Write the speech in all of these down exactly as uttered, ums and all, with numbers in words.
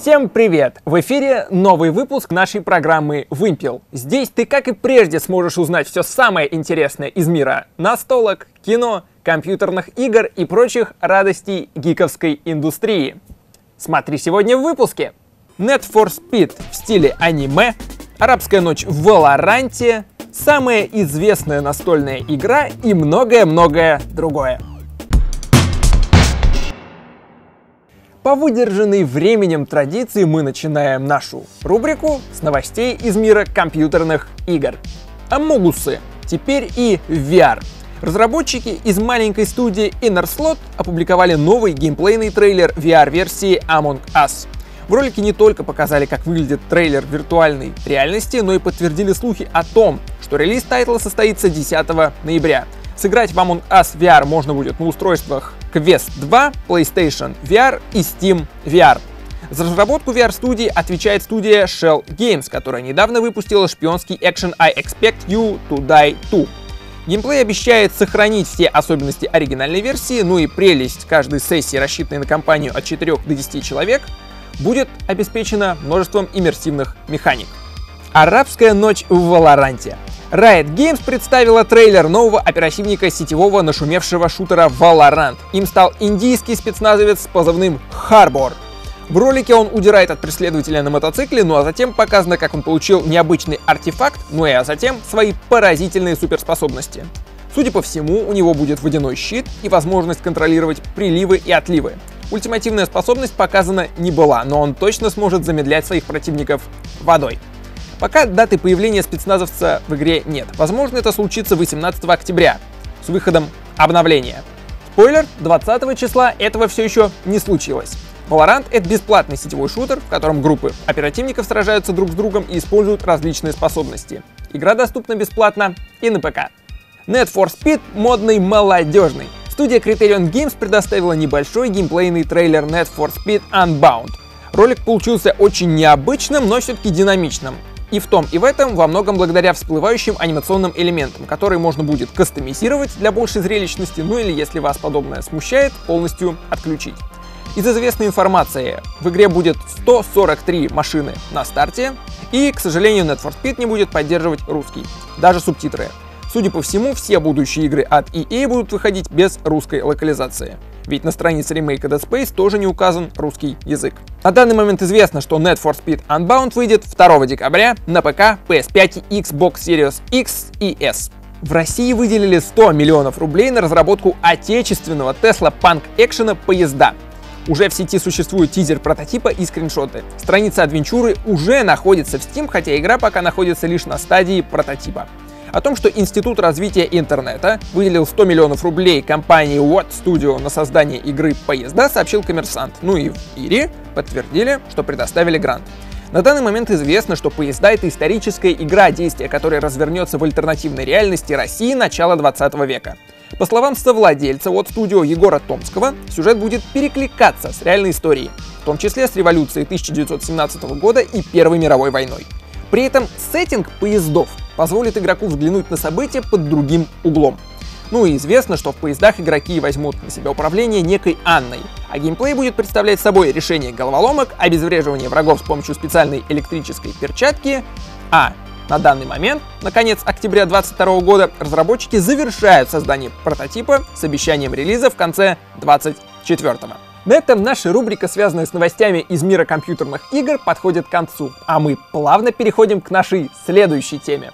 Всем привет! В эфире новый выпуск нашей программы «Вымпел». Здесь ты, как и прежде, сможешь узнать все самое интересное из мира настолок, кино, компьютерных игр и прочих радостей гиковской индустрии. Смотри сегодня в выпуске. Need for Speed в стиле аниме, арабская ночь в Валоранте, самая известная настольная игра и многое-многое другое. По выдержанной временем традиции мы начинаем нашу рубрику с новостей из мира компьютерных игр. Амогусы. Теперь и ви ар. Разработчики из маленькой студии Innerslot опубликовали новый геймплейный трейлер ви ар-версии Among Us. В ролике не только показали, как выглядит трейлер виртуальной реальности, но и подтвердили слухи о том, что релиз тайтла состоится десятого ноября. Сыграть в Among Us ви ар можно будет на устройствах Quest два, PlayStation ви ар и Steam ви ар. За разработку ви ар-студии отвечает студия Shell Games, которая недавно выпустила шпионский экшен I Expect You to Die two. Геймплей обещает сохранить все особенности оригинальной версии, ну и прелесть каждой сессии, рассчитанной на компанию от четырёх до десяти человек, будет обеспечена множеством иммерсивных механик. Арабская ночь в Валоранте. Riot Games представила трейлер нового оперативника сетевого нашумевшего шутера Valorant. Им стал индийский спецназовец с позывным Harbor. В ролике он удирает от преследователя на мотоцикле, ну а затем показано, как он получил необычный артефакт, ну и а затем свои поразительные суперспособности. Судя по всему, у него будет водяной щит и возможность контролировать приливы и отливы. Ультимативная способность показана не была, но он точно сможет замедлять своих противников водой. Пока даты появления спецназовца в игре нет. Возможно, это случится восемнадцатого октября с выходом обновления. Спойлер, двадцатого числа этого все еще не случилось. Valorant — это бесплатный сетевой шутер, в котором группы оперативников сражаются друг с другом и используют различные способности. Игра доступна бесплатно и на ПК. Need for Speed модный, молодежный. Студия Criterion Games предоставила небольшой геймплейный трейлер Need for Speed Unbound. Ролик получился очень необычным, но все-таки динамичным. И в том, и в этом во многом благодаря всплывающим анимационным элементам, которые можно будет кастомизировать для большей зрелищности, ну или, если вас подобное смущает, полностью отключить. Из известной информации, в игре будет сто сорок три машины на старте, и, к сожалению, Need for Speed не будет поддерживать русский, даже субтитры. Судя по всему, все будущие игры от и эй будут выходить без русской локализации. Ведь на странице ремейка Dead Space тоже не указан русский язык. На данный момент известно, что Need for Speed Unbound выйдет второго декабря на ПК, пи эс пять и Xbox Series X и S. В России выделили сто миллионов рублей на разработку отечественного Tesla Punk экшена «Поезда». Уже в сети существует тизер прототипа и скриншоты. Страница адвенчуры уже находится в Steam, хотя игра пока находится лишь на стадии прототипа. О том, что Институт развития интернета выделил сто миллионов рублей компании Watt Studio на создание игры «Поезда», сообщил Коммерсант. Ну и в Ире подтвердили, что предоставили грант. На данный момент известно, что «Поезда» — это историческая игра, действие которой развернется в альтернативной реальности России начала двадцатого века. По словам совладельца Watt Studio Егора Томского, сюжет будет перекликаться с реальной историей, в том числе с революцией тысяча девятьсот семнадцатого года и Первой мировой войной. При этом сеттинг поездов позволит игроку взглянуть на события под другим углом. Ну и известно, что в поездах игроки возьмут на себя управление некой Анной, а геймплей будет представлять собой решение головоломок, обезвреживание врагов с помощью специальной электрической перчатки, а на данный момент, на конец октября две тысячи двадцать второго года, разработчики завершают создание прототипа с обещанием релиза в конце двадцать четвёртого. На этом наша рубрика, связанная с новостями из мира компьютерных игр, подходит к концу, а мы плавно переходим к нашей следующей теме.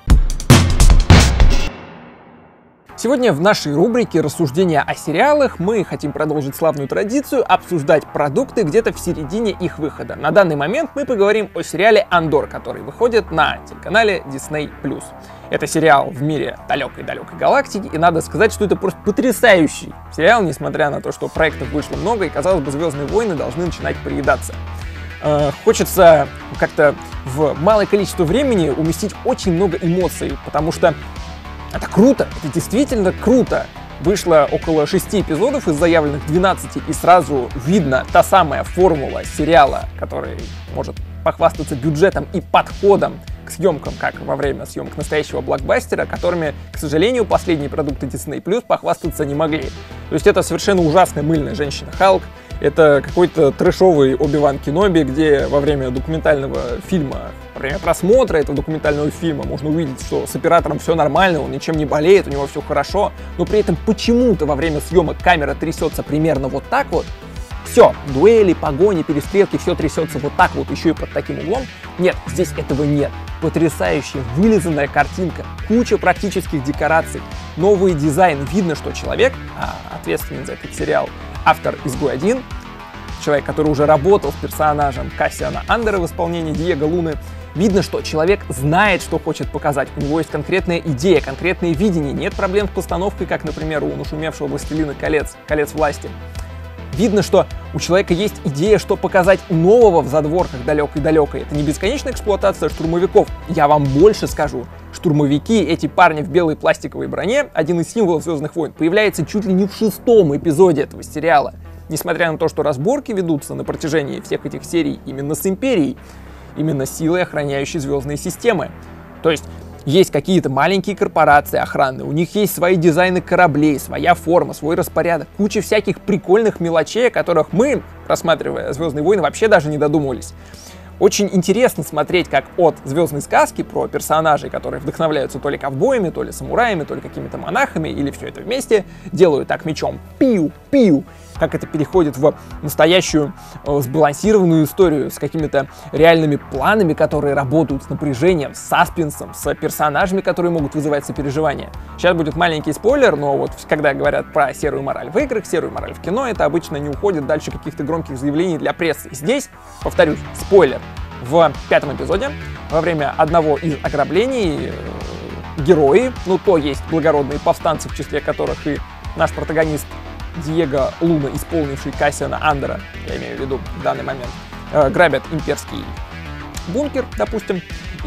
Сегодня в нашей рубрике «Рассуждения о сериалах» мы хотим продолжить славную традицию обсуждать продукты где-то в середине их выхода. На данный момент мы поговорим о сериале «Андор», который выходит на телеканале Disney плюс. Это сериал в мире далекой-далекой галактики, и надо сказать, что это просто потрясающий сериал, несмотря на то, что проектов вышло много, и, казалось бы, «Звездные войны» должны начинать приедаться. Э, хочется как-то в малое количество времени уместить очень много эмоций, потому что это круто, это действительно круто. Вышло около шести эпизодов из заявленных двенадцати, и сразу видно та самая формула сериала, который может похвастаться бюджетом и подходом к съемкам, как во время съемок настоящего блокбастера, которыми, к сожалению, последние продукты Disney плюс похвастаться не могли. То есть это совершенно ужасная мыльная женщина Халк, Это какой-то трэшовый Оби-Ван Кеноби, где во время документального фильма, во время просмотра этого документального фильма можно увидеть, что с оператором все нормально, он ничем не болеет, у него все хорошо, но при этом почему-то во время съемок камера трясется примерно вот так вот. Все, дуэли, погони, перестрелки, все трясется вот так вот, еще и под таким углом. Нет, здесь этого нет. Потрясающая, вылизанная картинка, куча практических декораций, новый дизайн. Видно, что человек, а, ответственный за этот сериал, автор «Изгой один», человек, который уже работал с персонажем Кассиана Андера в исполнении Диего Луны, видно, что человек знает, что хочет показать. У него есть конкретная идея, конкретное видение. Нет проблем с постановкой, как, например, у нашумевшего «Властелина колец», «Колец власти». Видно, что у человека есть идея, что показать нового в задворках далекой-далекой. Это не бесконечная эксплуатация штурмовиков. Я вам больше скажу. Штурмовики, эти парни в белой пластиковой броне, один из символов «Звездных войн», появляется чуть ли не в шестом эпизоде этого сериала. Несмотря на то, что разборки ведутся на протяжении всех этих серий именно с Империей, именно силой, охраняющей звездные системы. То есть есть какие-то маленькие корпорации охранные, у них есть свои дизайны кораблей, своя форма, свой распорядок, куча всяких прикольных мелочей, о которых мы, рассматривая «Звездные войны», вообще даже не додумывались. Очень интересно смотреть, как от звездной сказки про персонажей, которые вдохновляются то ли ковбоями, то ли самураями, то ли какими-то монахами, или все это вместе, делают так мечом пиу-пиу, как это переходит в настоящую э, сбалансированную историю с какими-то реальными планами, которые работают с напряжением, с саспенсом, с персонажами, которые могут вызывать сопереживание. Сейчас будет маленький спойлер, но вот когда говорят про серую мораль в играх, серую мораль в кино, это обычно не уходит дальше каких-то громких заявлений для прессы. Здесь, повторюсь, спойлер. В пятом эпизоде, во время одного из ограблений, э, герои, ну то есть благородные повстанцы, в числе которых и наш протагонист Диего Луна, исполнивший Кассиана Андера, я имею в виду в данный момент, э, грабят имперский бункер, допустим,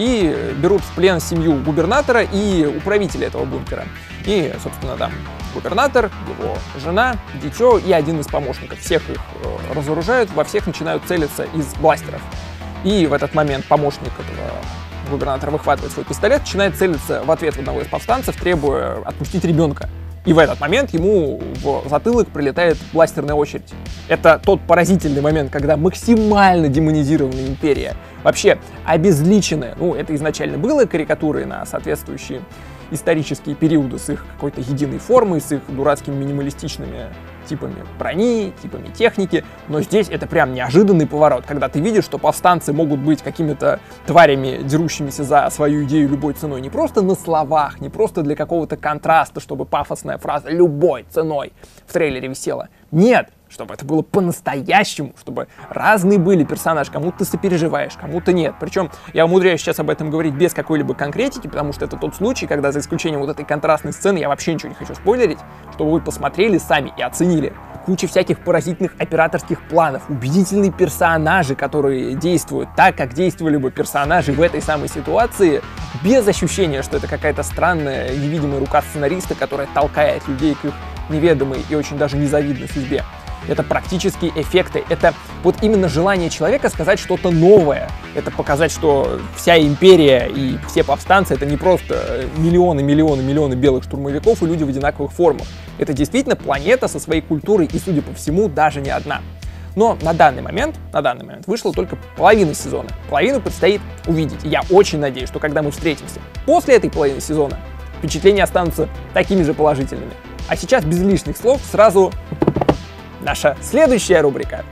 и берут в плен семью губернатора и управителя этого бункера. И, собственно, там губернатор, его жена, дитё и один из помощников. Всех их э, разоружают, во всех начинают целиться из бластеров. И в этот момент помощник этого губернатора выхватывает свой пистолет, начинает целиться в ответ в одного из повстанцев, требуя отпустить ребенка. И в этот момент ему в затылок прилетает бластерная очередь. Это тот поразительный момент, когда максимально демонизированная империя, вообще обезличенная, ну это изначально было карикатурой на соответствующие исторические периоды с их какой-то единой формой, с их дурацкими минималистичными типами брони, типами техники, но здесь это прям неожиданный поворот, когда ты видишь, что повстанцы могут быть какими-то тварями, дерущимися за свою идею любой ценой, не просто на словах, не просто для какого-то контраста, чтобы пафосная фраза «любой ценой» в трейлере висела. Нет! Чтобы это было по-настоящему, чтобы разные были персонажи, кому-то ты сопереживаешь, кому-то нет. Причем я умудряюсь сейчас об этом говорить без какой-либо конкретики, потому что это тот случай, когда за исключением вот этой контрастной сцены я вообще ничего не хочу спойлерить, чтобы вы посмотрели сами и оценили. Куча всяких поразительных операторских планов, убедительные персонажи, которые действуют так, как действовали бы персонажи в этой самой ситуации, без ощущения, что это какая-то странная невидимая рука сценариста, которая толкает людей к их неведомой и очень даже незавидной судьбе. Это практические эффекты, это вот именно желание человека сказать что-то новое. Это показать, что вся империя и все повстанцы — это не просто миллионы, миллионы, миллионы белых штурмовиков и люди в одинаковых формах. Это действительно планета со своей культурой и, судя по всему, даже не одна. Но на данный момент, на данный момент вышла только половина сезона. Половину предстоит увидеть. И я очень надеюсь, что когда мы встретимся после этой половины сезона, впечатления останутся такими же положительными. А сейчас без лишних слов сразу наша следующая рубрика.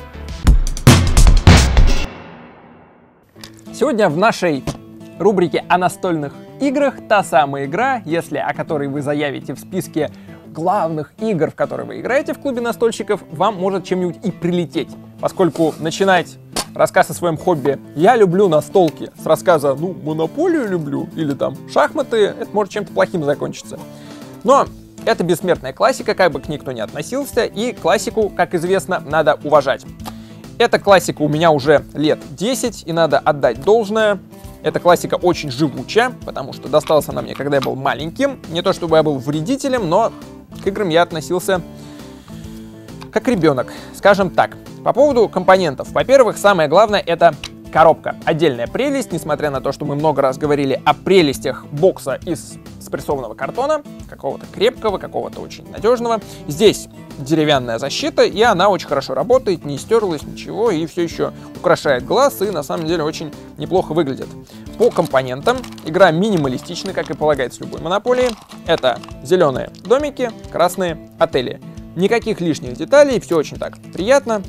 Сегодня в нашей рубрике о настольных играх та самая игра, если о которой вы заявите в списке главных игр, в которые вы играете в клубе настольщиков, вам может чем-нибудь и прилететь. Поскольку начинать рассказ о своем хобби «я люблю настолки» с рассказа «ну, монополию люблю» или там «шахматы», это может чем-то плохим закончиться. Но это бессмертная классика, как бы к ней кто ни относился, и классику, как известно, надо уважать. Эта классика у меня уже лет десять, и надо отдать должное. Эта классика очень живучая, потому что досталась она мне, когда я был маленьким. Не то чтобы я был вредителем, но к играм я относился как ребенок, скажем так. По поводу компонентов. Во-первых, самое главное — это коробка. Отдельная прелесть, несмотря на то, что мы много раз говорили о прелестях бокса из спрессованного картона, какого-то крепкого, какого-то очень надежного. Здесь деревянная защита, и она очень хорошо работает, не стерлась ничего, и все еще украшает глаз, и на самом деле очень неплохо выглядит. По компонентам игра минималистична, как и полагается любой монополии. Это зеленые домики, красные отели. Никаких лишних деталей, все очень так приятно.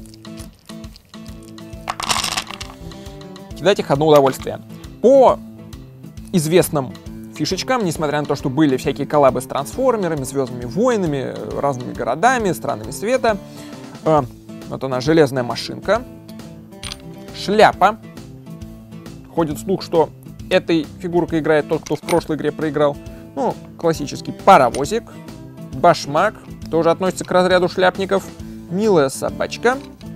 Кидать их одно удовольствие. По известным фишечкам, несмотря на то, что были всякие коллабы с трансформерами, звездными войнами, разными городами, странами света, э, вот она, железная машинка, шляпа. Ходит слух, что этой фигуркой играет тот, кто в прошлой игре проиграл. Ну, классический паровозик, башмак, тоже относится к разряду шляпников, милая собачка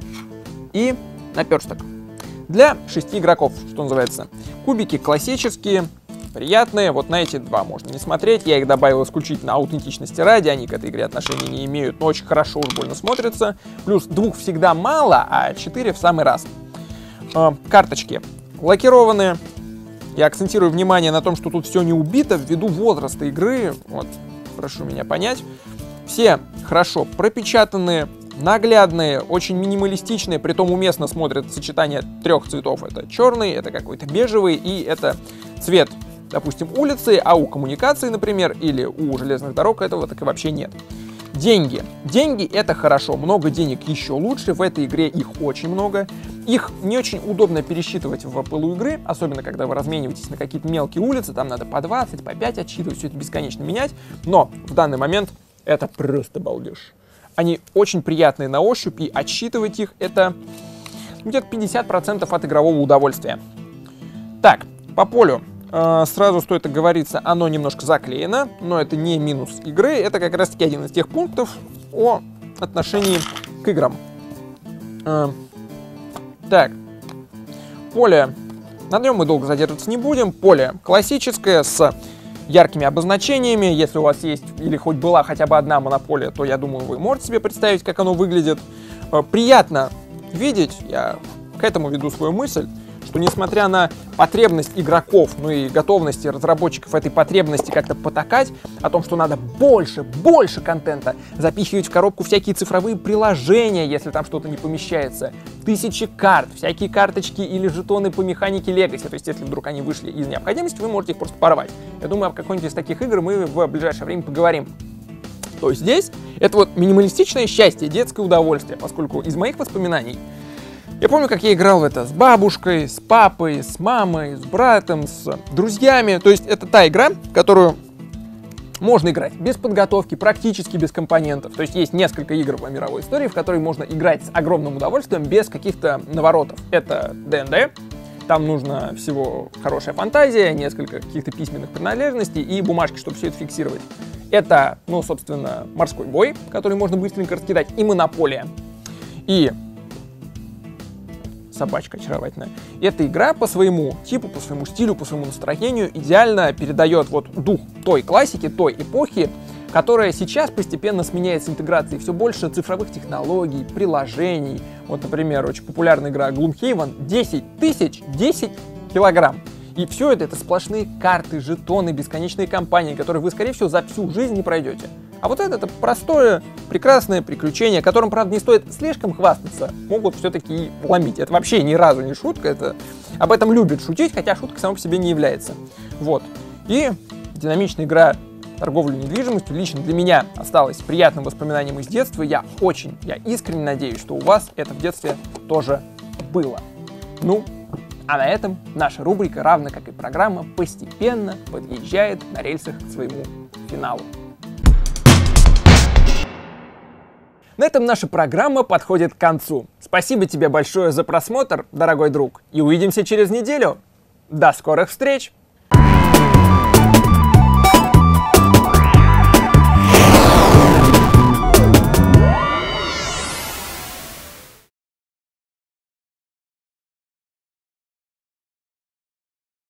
и наперсток. Для шести игроков, что называется. Кубики классические, приятные. Вот на эти два можно не смотреть. Я их добавил исключительно аутентичности ради. Они к этой игре отношения не имеют, но очень хорошо уж больно смотрятся. Плюс двух всегда мало, а четыре в самый раз. Э, карточки лакированные. Я акцентирую внимание на том, что тут все не убито ввиду возраста игры. Вот, прошу меня понять. Все хорошо пропечатанные, наглядные, очень минималистичные, притом уместно смотрят сочетание трех цветов. Это черный, это какой-то бежевый и это цвет, допустим, улицы, а у коммуникаций, например, или у железных дорог этого так и вообще нет. Деньги. Деньги — это хорошо, много денег еще лучше, в этой игре их очень много. Их не очень удобно пересчитывать в пылу игры, особенно когда вы размениваетесь на какие-то мелкие улицы, там надо по двадцать, по пять отсчитывать, все это бесконечно менять, но в данный момент это просто балдеж. Они очень приятные на ощупь, и отсчитывать их — это где-то пятьдесят процентов от игрового удовольствия. Так, по полю. Э, сразу стоит оговориться, оно немножко заклеено, но это не минус игры, это как раз-таки один из тех пунктов о отношении к играм. Э, так, поле. На нем мы долго задерживаться не будем. Поле классическое, с яркими обозначениями. Если у вас есть или хоть была хотя бы одна монополия, то я думаю, вы можете себе представить, как оно выглядит. Приятно видеть, я к этому веду свою мысль, что несмотря на потребность игроков, ну и готовности разработчиков этой потребности как-то потакать, о том, что надо больше, больше контента, запихивать в коробку всякие цифровые приложения, если там что-то не помещается, тысячи карт, всякие карточки или жетоны по механике Legacy, то есть если вдруг они вышли из необходимости, вы можете их просто порвать. Я думаю, об какой-нибудь из таких игр мы в ближайшее время поговорим. То есть здесь это вот минималистичное счастье, детское удовольствие, поскольку из моих воспоминаний я помню, как я играл в это с бабушкой, с папой, с мамой, с братом, с друзьями. То есть это та игра, которую можно играть без подготовки, практически без компонентов. То есть есть несколько игр по мировой истории, в которые можно играть с огромным удовольствием, без каких-то наворотов. Это ди энд ди. Там нужно всего хорошая фантазия, несколько каких-то письменных принадлежностей и бумажки, чтобы все это фиксировать. Это, ну, собственно, морской бой, который можно быстренько раскидать, и монополия. И собачка очаровательная. Эта игра по своему типу, по своему стилю, по своему настроению идеально передает вот дух той классики, той эпохи, которая сейчас постепенно сменяется интеграцией все больше цифровых технологий, приложений. Вот, например, очень популярная игра Gloomhaven, десять тысяч, десять килограмм. И все это, это сплошные карты, жетоны, бесконечные кампании, которые вы, скорее всего, за всю жизнь не пройдете. А вот это, это простое, прекрасное приключение, которым, правда, не стоит слишком хвастаться, могут все-таки и вломить. Это вообще ни разу не шутка, это об этом любят шутить, хотя шутка сама по себе не является. Вот. И динамичная игра торговлю недвижимостью лично для меня осталась приятным воспоминанием из детства. Я очень, я искренне надеюсь, что у вас это в детстве тоже было. Ну, а на этом наша рубрика, равно как и программа, постепенно подъезжает на рельсах к своему финалу. На этом наша программа подходит к концу. Спасибо тебе большое за просмотр, дорогой друг, и увидимся через неделю. До скорых встреч!